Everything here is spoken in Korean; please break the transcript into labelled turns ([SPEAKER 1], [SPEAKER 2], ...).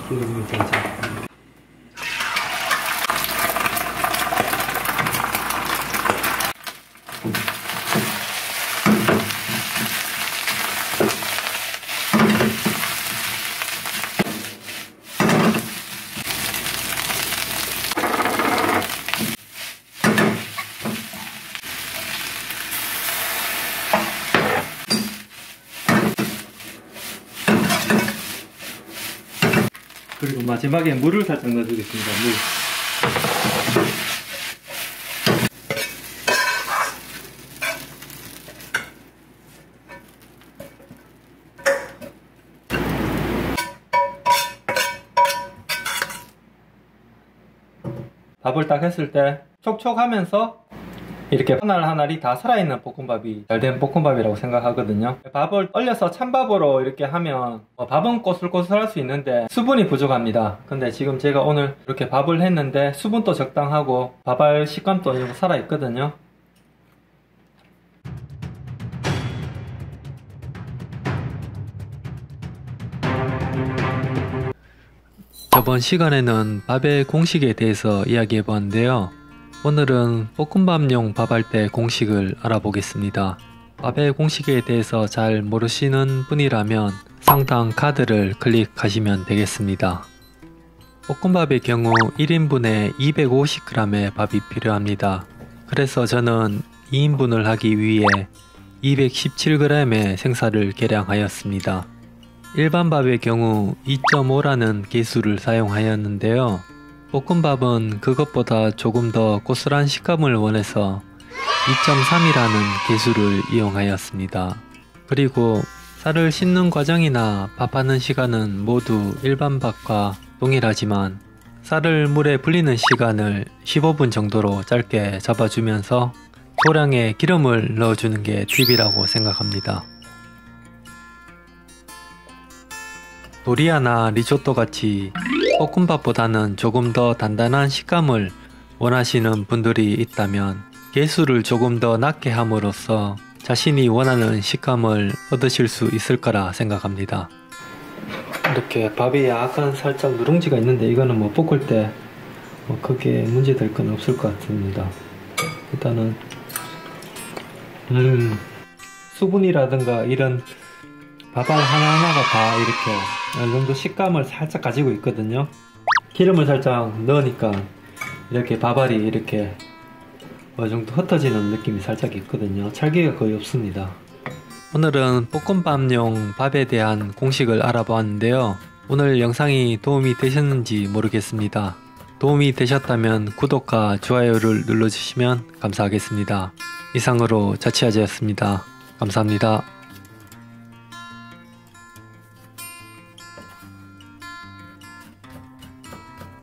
[SPEAKER 1] 기름을 살짝. 그리고 마지막에 물을 살짝 넣어주겠습니다. 물. 밥을 딱 했을 때 촉촉하면서 이렇게 하나하나리 다 살아있는 볶음밥이 잘된 볶음밥이라고 생각하거든요. 밥을 얼려서 찬밥으로 이렇게 하면 밥은 꼬슬꼬슬할 수 있는데 수분이 부족합니다. 근데 지금 제가 오늘 이렇게 밥을 했는데 수분도 적당하고 밥알 식감도 살아있거든요. 저번 시간에는 밥의 공식에 대해서 이야기해봤는데요. 오늘은 볶음밥용 밥할 때 공식을 알아보겠습니다. 밥의 공식에 대해서 잘 모르시는 분이라면 상단 카드를 클릭하시면 되겠습니다. 볶음밥의 경우 1인분에 250g의 밥이 필요합니다. 그래서 저는 2인분을 하기 위해 217g의 생쌀을 계량하였습니다. 일반 밥의 경우 2.5라는 개수를 사용하였는데요. 볶음밥은 그것보다 조금 더 고슬한 식감을 원해서 2.3이라는 개수를 이용하였습니다. 그리고 쌀을 씻는 과정이나 밥하는 시간은 모두 일반 밥과 동일하지만 쌀을 물에 불리는 시간을 15분 정도로 짧게 잡아주면서 소량의 기름을 넣어주는 게 팁이라고 생각합니다. 도리아나 리조또 같이 볶음밥보다는 조금 더 단단한 식감을 원하시는 분들이 있다면 개수를 조금 더 낮게 함으로써 자신이 원하는 식감을 얻으실 수 있을 거라 생각합니다. 이렇게 밥이 약간 살짝 누룽지가 있는데 이거는 뭐 볶을 때 크게 문제될 건 없을 것 같습니다. 일단은 수분이라든가 이런 밥알 하나하나가 다 이렇게 어느 정도 식감을 살짝 가지고 있거든요. 기름을 살짝 넣으니까 이렇게 밥알이 이렇게 어느 정도 흩어지는 느낌이 살짝 있거든요. 찰기가 거의 없습니다. 오늘은 볶음밥용 밥에 대한 공식을 알아보았는데요. 오늘 영상이 도움이 되셨는지 모르겠습니다. 도움이 되셨다면 구독과 좋아요를 눌러주시면 감사하겠습니다. 이상으로 자취아재였습니다. 감사합니다.